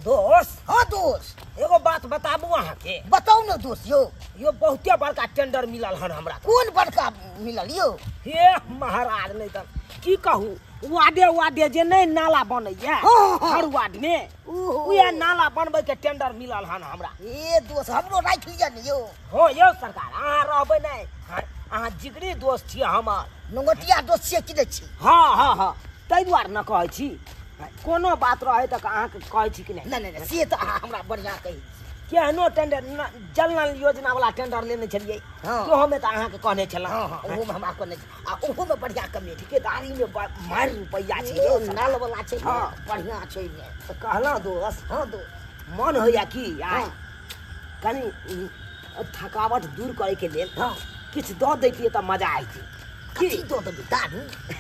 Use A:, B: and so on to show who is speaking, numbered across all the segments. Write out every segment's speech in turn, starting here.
A: दोस्त
B: हाँ दोस्त
A: एगो बात बताबू अहाँ के।
B: बताओ ना दोस्त यो
A: बहुते बड़का टेंडर मिलल हन हमरा।
B: कौन बड़का मिलल यो?
A: हे महाराज नहीं तन की कहू, वाडे जे नहीं नाला बनैया हर वार्ड में उहे नाला बनबै के टेंडर मिलल हन हमरा।
B: ए दोस्त हमरो राख लिया ने यो।
A: हो यो सरकार, अहाँ रहबै नहीं, अहाँ जिगरी दोस्त छी हमर।
B: नंगटिया दोस्त छियै कि नहीं छी?
A: हाँ तै दुआरे न कहै छी। कोनो बात रहे त अहाँ के कहै छी कि नहीं?
B: नहीं से तो हमरा बढ़िया कही।
A: केहनो टेंडर जल नल योजना वाला टेंडर लेने छलिए तो में तो अहाँ के कहने छला।
B: ओहो में हमरा कहने आ ओहो में बढ़िया कमी ठेकेदारी में मार रुपया छै, नल वाला छै, बढ़िया छै ने।
A: तो कहला दोस्त।
B: हाँ दोस्त
A: मन होया कि यार कनी थकावट दूर करे के लेल किछ दो दैतिए त मजा आइती।
B: की दो तो दारू?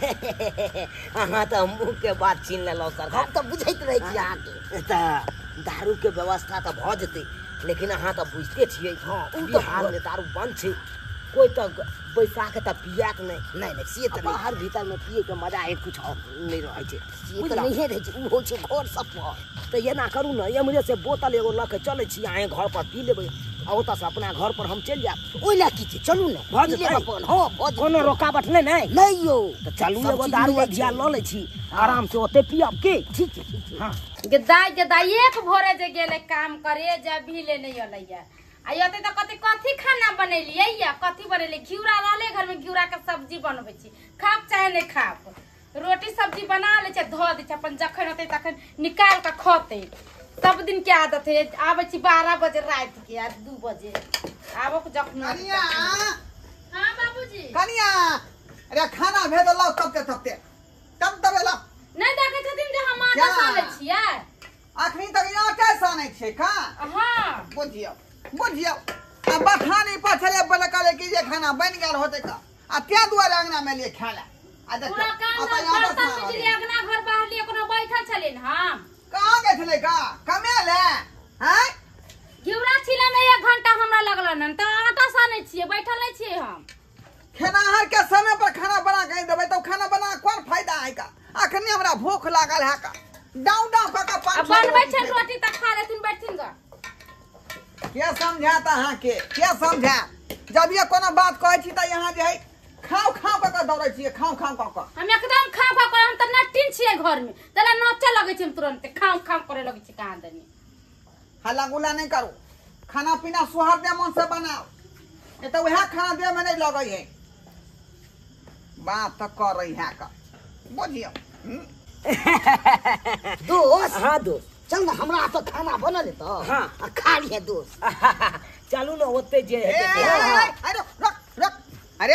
A: अहाँ तो मुँह के बात छीन लेलो सरकार।
B: हम तो बुझैत रहे छी अहाँ के।
A: दारू के व्यवस्था तो भ जते, लेकिन अहाँ तो बुझते छियै बिहार में दारू बंद छै। कोई तो बैसा के तो पियात नहीं
B: से तो
A: बाहर भीतर में पिए के मजा है कुछ और नहीं रहे छै।
B: ये तो नहीं रहे छै, उ हो छै घर सब पर।
A: तो ये ना करू ना, ये मुझे से बोतल एगो ल के चले छी, आए घर पर पी लेबै आ ओतऽ से अपना घर पर हम चल जाब।
B: ओइ ला की छै, चलू ना
A: भऽ जेतै।
B: अपन। हां
A: कोनो रोकावट नहीं
B: यो।
A: तो चलू एगो दारू अधिया ल ले छी, आराम से ओते पियब के।
B: ठीक है
A: हां
C: गदाई एक भोरे जे गेले काम करे जब भी ले नहीं अलैया आयते तो कथी खाना बनेलिए या कथी बनेले? घिउरा रहले घर में, घिउरा के सब्जी बनबै छी, खाप चाहे नहीं खाप, रोटी सब्जी बना ले छै, धो दे छै, अपन जखन होते तखन निकाल के खते। सब दिन के आदत है, आबै छी 12 बजे रात के या 2 बजे आबो के जखन।
D: कनिया
C: हां बाबूजी।
D: कनिया अरे खाना भेज लो तब ला
C: नहीं देखे छथिन जे हम आटा साने छियै
D: अखनी तक आटा साने छै का?
C: हां
D: बुझियो अब बखानी पर चले बनकाले की जे खाना बन गेल होते का आ त्या दुआरे अंगना में लिए खाला आ देखो
C: पूरा काम बर्तन बिजली अंगना घर बाहर लिए कोनो बैठल छलिन हम।
D: कहां गए छले का कमेले? हैं
C: घिउरा छिले में 1 घंटा हमरा लगलन त आटा साने छियै, बैठल नहीं छियै हम।
D: खेनाहर के समय पर खाना बना के देबै तो खाना बना कोन फायदा है का? अखनी हमरा भूख लागल है का डाउ का पांच
C: बनबै छै रोटी त खा लेथिन बैठथिन ग।
D: क्या समझाता है के क्या समझा? जब ये कोनो बात कहै छी त यहाँ जे है खाओ का दौड़ै छी, खाओ का
C: हम एकदम खा कर हम त नटिन छियै घर में, तला नचे लगे छै तुरंत खाओ करे लगे छै। कहां दनी
D: हल्ला गुल्ला नहीं करू, खाना पीना सुहार्द मन से बनाओ, ये तो वह खाना दे में नहीं लगे है। बात तो कर रही है का बुझियो।
B: दोस्त
A: हाँ दोस्त
B: चल ना हमरा तो खाना बनल तो
A: हाँ
B: खा लिए दोस्त।
A: चलू ना ओते जे
D: अरे रख अरे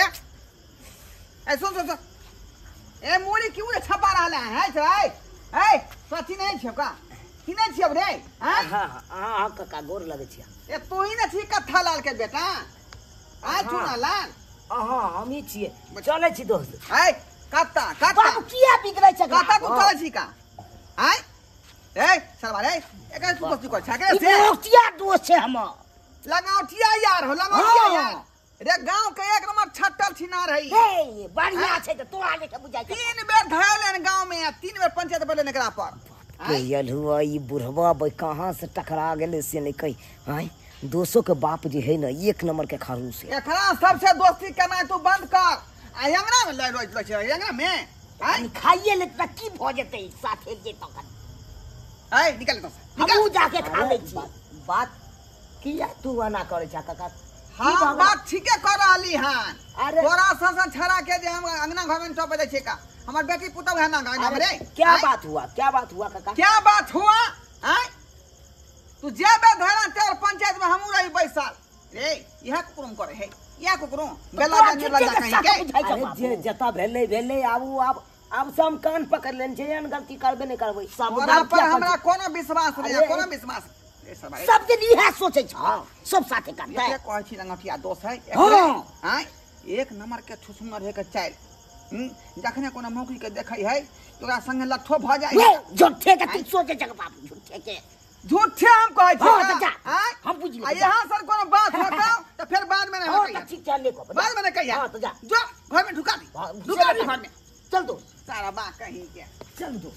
D: ए सुन ए मूड़ी क्यों रे छपा रहले है ए सची नहीं छका कि नहीं छब रे?
A: हां हां काका गोर लगे छी।
D: ए तू ही न छी कथा लाल के बेटा? आ चुना लाल
A: हां हम ही छिए, चले छी दोस्त।
D: ए कत्ता
B: बाबू किया बिगड़ै छै?
D: कत्ता तू चले छी का? आय ए सरवा रे एका तू बस्ती कर छाके से
B: नंगटिया दोस्त छै हम।
D: लगावटिया यार हो लगावटिया यार रे गांव के एक नंबर छट्टल छिना रही
B: ए बढ़िया छै त तोरा लेके बुझाइ छै।
D: 3 बेर धरले गांव में 3 बेर पंचायत बोले एकरा पर
A: केयल हुआ ई बुढ़वा भाई कहां से टकरा गेले से नहीं कही। हां दोस्तों के बाप जी है ना 1 नंबर के खरूस है।
D: एकरा सबसे दोस्ती करना तू बंद कर। आ अंगना में ले रोज छै अंगना में
B: आई खाइए ले त की भ जेतै साथे जे तक।
D: ए निकल तो
B: हमहू जाके खा ले छी।
A: बात किया तू आना करे छ काका?
D: हां बात ठीके कर रहली हन।
A: अरे
D: तोरा ससन छड़ा के जे हम अंगना घर में टपे छै का हमर बेटी पुतौ है ना अंगना में रे?
A: क्या बात हुआ काका?
D: क्या बात हुआ? हैं तू जे बे धरा तेर पंचायत में हमू रही बैसल रे यह कुकुरम करे है या कुकुरम बेला में लगा कहीं के।
A: अरे जे जता भेले अब सब कान पकड़ लेन छै, एन गलती करबे नहीं करबै।
D: सब पर हमरा कोनो विश्वास नहीं, कोनो विश्वास रे
B: सब दिन इहे सोचै छ सब साथे करतै।
D: ये कहै छी रंगटिया दोस्त है हैं 1 नंबर के ठुसुमर है के चाइल जखने कोनो मौकी के देखै है तोरा संगे लट्ठो भ जाय है।
B: झूठे के तू सोचे छ बाबू
D: झूठे हम कहै छी
B: हम बुझ
D: आ यहां सर कोनो बात होता तो फिर बाद में नहीं होता।
B: ठीक चल को
D: बाद में नहीं कहिया।
B: हां तो जा
D: जो घर में ढुका दी घर में
B: चल दो
D: सारा बात कहीं के
B: चल दो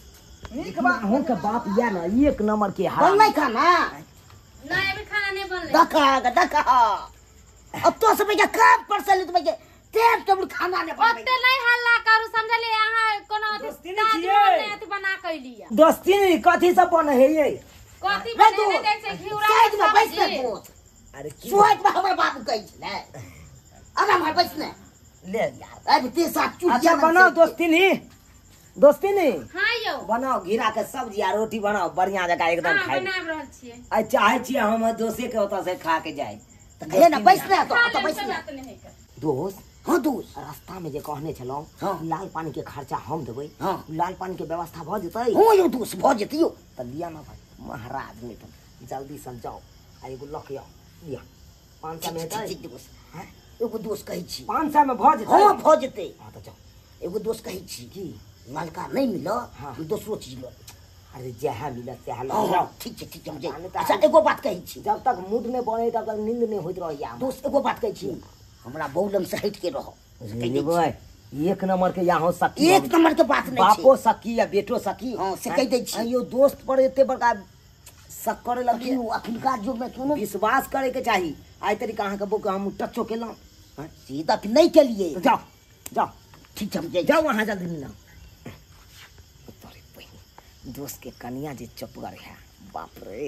D: नीक बा
A: अहूँ के बाप या ना एक नंबर के
B: बन नहीं खाना
C: नहीं अभी खाना नहीं बनले
B: दखा अब तो सब के काम पर से तुम्हें टेब टेबल खाना ने बनबै
C: ओते नहीं हल्ला करू समझलिए यहाँ कोनो
A: दोस्ती
C: अथी
A: नहीं
C: ताज
A: छियै।
C: अथी बना के लिया
A: दोस्ती नहीं कथी सब बने है ये
C: कथी
B: रे
C: बने
B: तू
C: देख से घिउरा
B: साइड में बैठ के
C: सब्जी।
B: बोल
A: अरे की
B: सुहाग में हमर बाबू कहै छले आगा में बैठ ने
A: ले यार
B: अब ते साथ चुट
A: अच्छा बनाओ दोस्ती नहीं
C: हाँ यौ
A: बनाओ घिरा के सब्जी आ रोटी बनाओ बढ़िया जगह एकदम
C: हाँ
A: खाई
C: बना रहल छियै
A: आ चाहे छियै हम दोसे के ओतऽ से खा के जाए
B: त कहे ना बैठ ने
C: खा
B: तो
C: ले
B: बैठ
C: कोई
B: ने
C: बात नहीं है
A: दोस्त
B: हां दोस्त
A: रास्ता में जे कहने छलौं
B: हाँ।
A: लाल पानी के खर्चा हम देबै
B: हाँ।
A: लाल पानी के व्यवस्था भ जेतै
B: हो यो दोस्त भ जतियो
A: त लिया ना भाई महाराज में तो जल्दी से जाओ आ एगो लक आओ लिया 500 में हेतै
B: ठीक दोस्त हां एगो दोस्त कहै छी
A: 500 में भ जेतै
B: हां भ जते
A: हां त जाओ
B: एगो दोस्त कहै छी
A: की
B: नलका नहीं मिलो
A: हाँ।
B: दूसरो चीज लो
A: अरे जहाँ मिलत तहाँ
B: हाँ,
A: लऽ
B: हाँ,
A: जाओ
B: ठीक छै हम जाई
A: जाने त
B: अच्छा एगो बात कहै छी
A: जब तक मूड में बने तब तक नींद नहीं होइत रहैया
B: दोस्त एगो बात कहै छी हमरा बहु लंग से हट के रहो
A: भाई एक नंबर के यहाँ सकी
B: एक नंबर के बात नहीं छै
A: बापो सकी या बेटो सकी
B: हाँ, से कहि दै छी।
A: यो दोस्त पर एते बड़का शक करे लगी
B: अखिन अखिनका युग में कोनो
A: विश्वास करे के चाही आई तरीका अहाँ के बुक हम टचो केलौं हाँ,
B: सीधा कि नहीं के लिए
A: तो जाओ जाओ
B: ठीक छै हम जाई
A: जाओ वहाँ जल्दी मिलना तोरे बहिन दोस्त के कनिया जे चपगर है बाप रे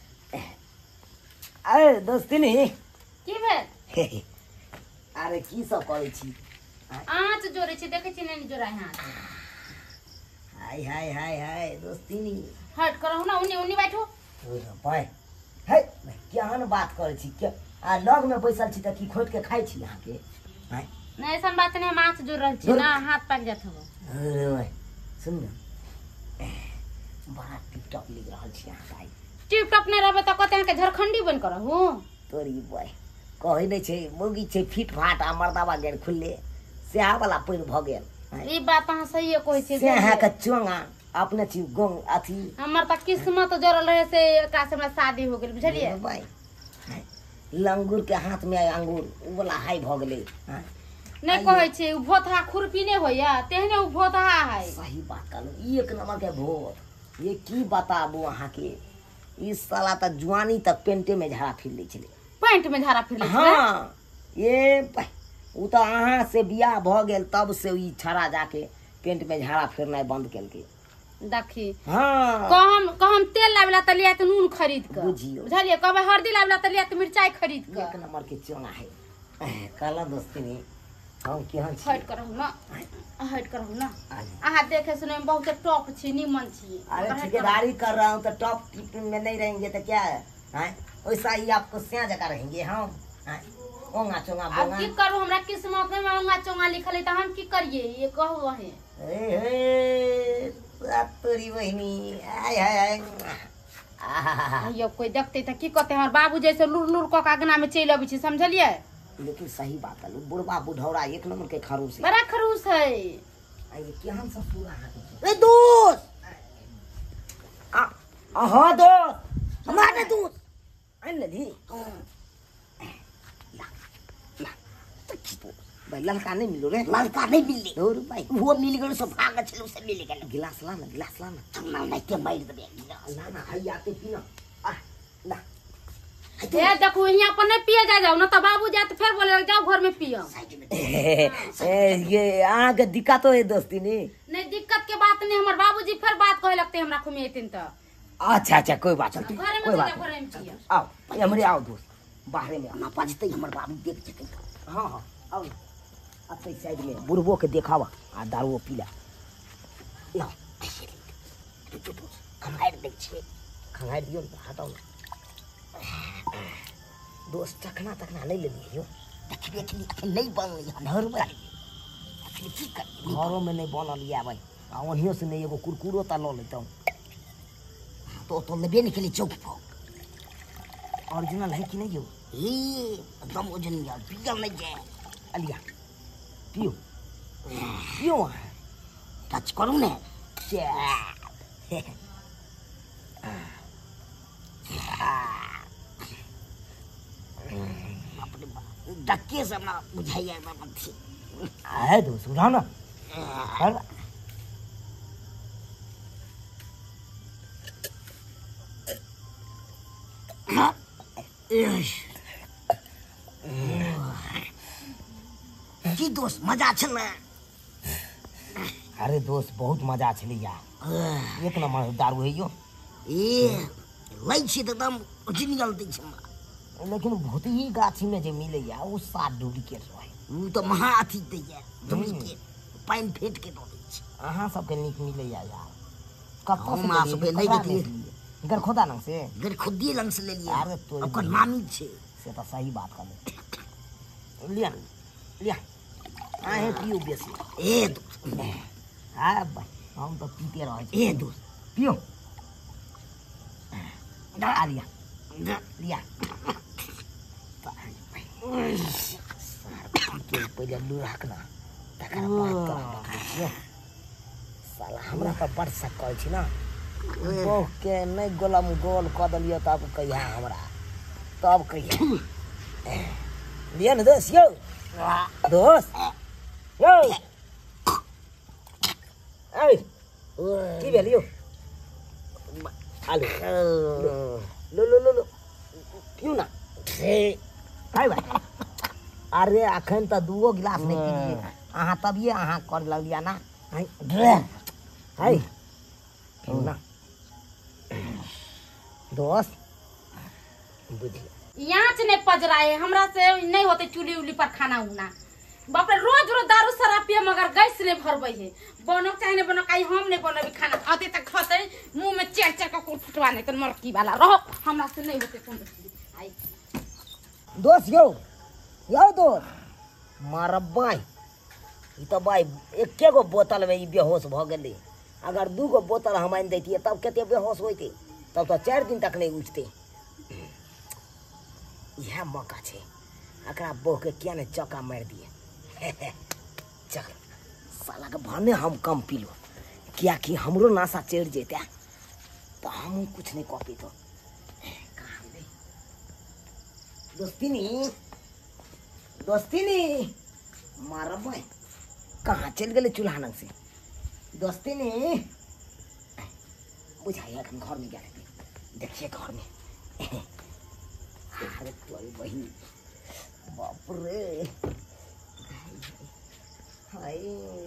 A: अरे दोस्ती नहीं
C: की भेल
A: अरे की सब करे छी
C: आँच जोड़े छी देखे छी नहीं जोड़ा है हाथ
A: हाय हाय हाय हाय दोस्ती नहीं
C: हट करो ना उन्नी उन्नी बैठो
A: भाई है केहन बात करे छी के आ लग में बैसल छी त की खोट के खाई छी यहाँ के हैं
C: नहीं ऐसा बात नहीं हम आँच जोड़ रहल छी
A: जोड़-
C: ना हाथ पाक जात हो
A: अरे भाई सुन न बड़ा टिकटॉक लिख रहल छी यहाँ का
C: टिप टॉप नहीं रहबे तो कहते हैं कि झारखंडी बन कर हूँ
A: तोरी भाई कहै नहीं छै मुर्गी छै फीट फाट आ मर्दावा गेल खुले सेहा वाला पैर भ गेल हैं?
C: ई बात अहाँ सही कहै छी
A: से है के चोंगा अपने छी गोंग अथी
C: हमर त किस्मत जोड़ल रहे से एकरा से हमरा शादी हो गेल बुझलिए
A: भाई हैं? लंगूर के हाथ में अंगूर उ वाला हाई भ गेलै हैं?
C: नहीं कहै छी उ भोथा खुरपी नहीं होइया तेहने उ भोथा है
A: सही बात कहलू एक नंबर के भोट ये की बताबू अहाँ के इस साला तक जुआनी तक पेंटे में झाड़ा फिर लै छलै
C: पैंट में झाड़ा फिर ले
A: हाँ ये उ तो अहाँ से बियाह भ गेल तब से ई छड़ा जाके पेंट में झाड़ा फिरनाइ बंद केलकै
C: देखी
A: हाँ
C: कहम तेल लावेला त लिया त नून खरीद के
A: बुझियो।
C: बुझलिए कहबै हल्दी लावेला त लिया त मिरचाई खरीद के
A: एक नंबर के चोंगा है कहला दोस्ती ने हम केहन छी
C: हट करहु ना हट करहु ना
A: आजी।
C: अहाँ देखे सुने में बहुत टॉप छी निमन छी
A: अरे ठेकेदारी कर रहा हूँ तो टॉप टिप में नहीं रहेंगे तो क्या है हैं? वैसा ही आपको स्या जगह रहेंगे हम हैं? ओंगा चोंगा
C: अब
A: बोंगा
C: की करू हमरा किस्मत में उंगा चोंगा लिखल है त हम की करिए ये कहू है
A: ए, तोरी बहिनी आय हाय हाय आहा।
C: यो कोई देखते त की कहते हमर बाबू जैसे लुर लुर क अगना में चल अबै छी समझलिए
A: लेकिन सही बात है बुढ़वा बुढ़ौरा एक नंबर के खरूस है
C: बड़ा खरूस है
A: ये केहन सब पूरा हाथ
B: ए दोस्त
A: हाँ दोस्त
B: हमारे दोस्त
A: आइन लेली भाई लड़का नहीं मिलो रे
B: लड़का नहीं मिले
A: दौड़ भाई
B: वो मिल गए सब भाग चलो से मिल गए
A: गिलास ला ना
B: चलना नहीं के मार दे
A: ना ना हाई आते पीना आ ला
C: ए देखो यहाँ पर नहीं पिए जा जाओ ना तो बाबू जाए तो फिर बोले जाओ घर में पियो
B: साइड में
A: ये अहाँ के दिक्कत है दोस्ती नहीं
C: नहीं दिक्कत के बात नहीं हमारे बाबूजी फिर बात कहे लगते हमरा खुमे एतिन तो
A: अच्छा अच्छा कोई बात नहीं
C: घर में
A: कोई बात
C: घर
A: नहीं
C: में पियो
A: आओ हमरे आओ दोस्त बाहर में आओ।
B: ना पाजते हमर बाबू देख सके
A: हाँ हाँ आओ अपने साइड में बुढ़बो के देखावा आ दारुओ पीला लाओ
B: खंगार दे छे
A: खंगार दियो ना हटाओ ना दोस्त टकना नहीं ले लियो
B: देखिए नहीं बन घर में की कर
A: घरों में नहीं बनल लिया भाई आ ओनियो से नहीं एगो कुरकुरो ता ल लेता हूँ
B: तो लेबे नहीं के लिए चौक पर
A: ओरिजिनल है कि नहीं हो
B: एकदम वजन यार पिया नहीं जाए
A: अलिया पियो पियो
B: टच करूँ ने अपने धक्के से ना बुझाइए
A: है दोस्त उठा ना
B: की दोस्त मजा छल ना?
A: अरे दोस्त बहुत मजा छलै यार, एक नंबर दारू है यो।
B: ए लै छी त एकदम ओरिजिनल दै छै,
A: लेकिन भूतही गाछी में जे मिले या वो 7 डुप्लीकेट रहे।
B: उ त महा अथी दैया डुप्लीकेट पाइन फेट के दऽ दै छै।
A: अहाँ सबके नीक मिले या यार। कतौ
B: हम आ सबके नहीं देतिए।
A: गरखोदा लंग से
B: गरखोदी लंग से ले लिया।
A: अरे तो
B: ओकर नामी छै
A: से तो सही बात कहले। लिया लिया आहे पियो बेसी।
B: ए दोस्त
A: हाँ भाई हम तो पीते रहे छी।
B: ए दोस्त
A: पियो आ लिया लिया पहले लू रखना तकर बाद तोरा साला हमरा पर बड़ शक करे छी ना। बहु के नहीं गोलम गोल क दलियो तब कहिया हमरा तब कहिया लिया न दोस्त यो दोस्त यो ए की भेल यो आलू लो लो लो लो पियो ना हाय भाई। अरे अखन तो 2 गिलास नहीं पीलिए अहाँ तबिए अहाँ कर लिया ना। हाय पियो ना दोस्त बुझिए
C: यहाँ से नहीं पजराए हमरा से नहीं होते चूल्ही उली पर खाना उना। बाप रे रोज रोज दारू शराब पिए मगर गैस नहीं भरबे है। बनक चाहे नहीं बनक आई हम नहीं बनबे खाना आते तक खते मुंह में चेर चेर का फुटवा नहीं तो मरकी वाला रहो हमरा से नहीं होते कौन आई
A: दोस्त यो दोस्त मार बाई ई तो बाई एके गो बोतल में ई बेहोश भ गेले। अगर 2 गो बोतल हम आनि दैतिए तब कते बेहोश होइते, तब तो 4 दिन तक नहीं उठते। यह मौका छे एकरा बोह के किया ने चौका मार दिए। चल साला के भने हम कम पी लो क्या कि हमरो नासा चढ़ जेते तो हम कुछ नहीं कॉपी तो दोस्तिनी मारा भाई कहाँ चल गए चूल्हा नंग से दोस्तिनी बुझाइए घर में क्या देखिए घर में। अरे तुम्हारी बहन बाप रे हाय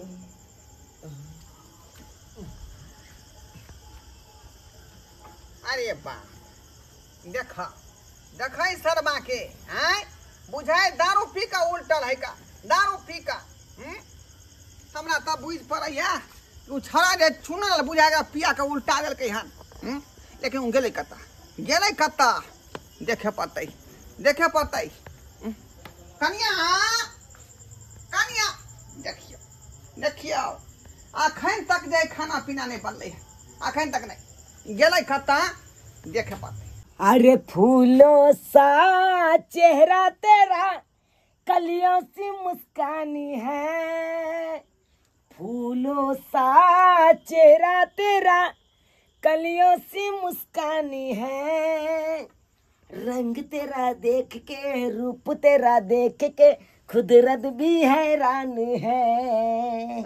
D: अरे बा देखा देखा शर्मा के आय बुझाए दारू पी का उल्टल है का दारू पी का हमरा तब बुझ पड़ैया उ छड़ा जे छुनल बुझाएगा पिया के उल्टा देल के हन लेकिन उ गेले कत्ता देखे पड़तै कनिया कनिया देखियो अखन तक जे खाना पीना नहीं बनले है अखन तक नहीं गेले कत्ता देखे पड़तै।
A: अरे फूलों सा चेहरा तेरा कलियों सी मुस्कानी है, फूलों सा चेहरा तेरा कलियों सी मुस्कानी है, रंग तेरा देख के रूप तेरा देख के खुदरत भी हैरान है।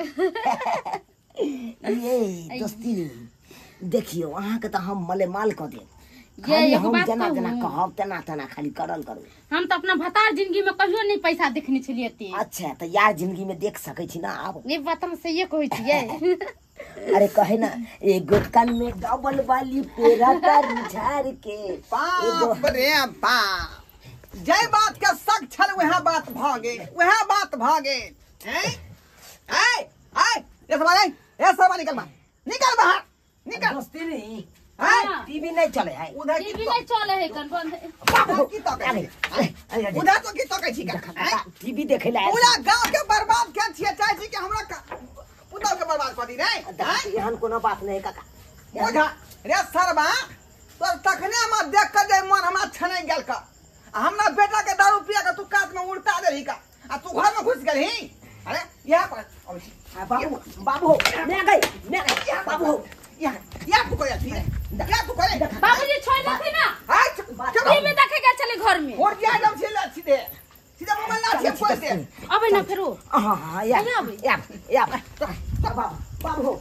A: ये दोस्ती देखियो अहाँ के तो हम मलेमाल क दे खाली हम जना कहब तना खाली करल करू।
C: हम तो अपना भतार जिंदगी में कहियो नहीं पैसा देखने छलिए ते।
A: अच्छा तो यार जिंदगी में देख सके छी ना आप
C: ये बात हम सही कहै छियै।
A: अरे कहे ना एगो कान में डबल वाली पेरा तार झाड़ के
D: बाप रे बाप जय बात के सक छल वह बात भागे हैं ए ये सब निकल बाहर निकल
A: दोस्ती नहीं
C: हाँ।
A: टीवी नहीं चले है
D: उधर
C: टीवी नहीं चले है कन बंद
D: की तो उधर तो की तो कहै छी का
A: टीवी देखे ला
D: पूरा गांव के बर्बाद क्या छिए चाहे छी कि हमरा पुतौ के बर्बाद कर दी रे
A: एहन कोनो बात नहीं काका
D: बुझा रे सरबा तो तखने हम देख कर जे मन हमरा छनै गेल का हमरा बेटा के दारू पिया के तू काट में उल्टा देही का आ तू घर में घुस गेलही। अरे यहां पर
A: बाबू मैं गई बाबू
D: या तू करे ठीक है क्या तू करे
C: बाबूजी छोड़ देते ना
D: हां
C: टीवी देखे गए चले घर में
D: और क्या एकदम सीधे मोबाइल ना छे कोई से
C: अबे ना फेरो
A: हां या बाबू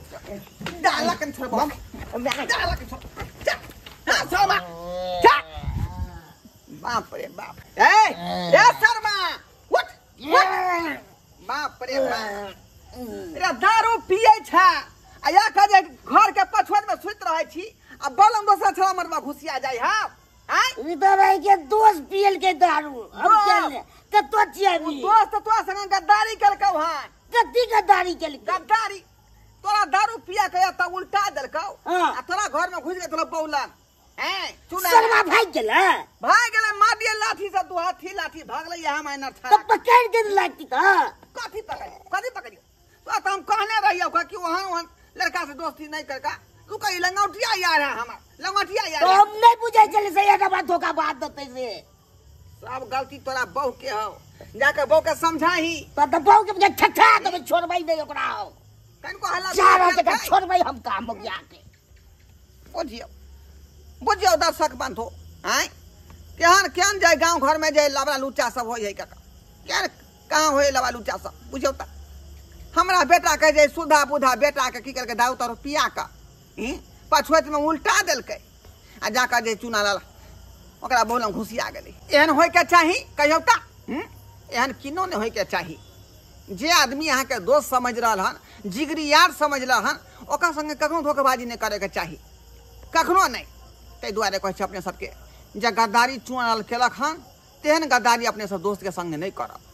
D: डाला कन छोड़ बम डाला कन छोड़ हां छोड़ बाप रे बाप ए शर्मा उठ बाप रे बाप रे दारू पिए छा आ या कहे घर के पछुआ में सुत रहे छी आ बलम दोसर छला मरवा घुसिया जाय हां
A: ई तो भाई के दोस्त पियल के दारू हम चल के तो चियाबी
D: दोस्त तो संग गद्दारी करकौ हां
A: कति गद्दारी के
D: गद्दारी तोरा दारू पिया के त उल्टा देलकौ
A: हाँ।
D: आ तोरा घर में घुस के तोरा बौलन
A: शर्मा भाग गेला
D: मार दिए लाठी से तू हाथी लाठी भागले यहाँ मायनर था
A: तो पकड़ के लाठी का
D: कथी पकड़ी तो हम कहने रहियो कि वहां लड़का से दोस्ती नहीं करका तू कही लंगोटिया यार है हमार लंगोटिया यार
A: तो हम नहीं बुझाई चले से यार बात धोखा बात देते से
D: सब गलती तोरा बहू के हो जाके बहू के समझाही
A: तो बहू के ठठा तो छोड़बाई नहीं ओकरा हो
D: कन को हल्ला
A: चार जगह छोड़बाई हम काम हो गया के
D: बुझियो दर्शक बंधो आय केहन जाए गांव घर में जाए लबड़ा लुच्चा सब हो जाए क्या कहाँ हो लबड़ा लुच्चा सब बुझियो त हमरा बेटा के जे सुधा बुधा बेटा के की करके दाऊ तर पिया का पछुत में उल्टा देलकै आ जाकर जे चुना लाला ओकरा बोलम घुसिया गेलै एहन होय के चाही कहियो ता एहन किनो ने होय के चाही जे आदमी यहाँ के दोस्त समझ रहल हन जिगरी यार समझ रहल हन ओकर संगे कखनो धोखेबाजी नहीं करे के चाही कखनो नहीं ताहि दुआरे कहै छै अपने सबके जे गद्दारी चुनाल केलक हन तेहन गद्दारी अपने सब दोस्त के संगे नहीं करब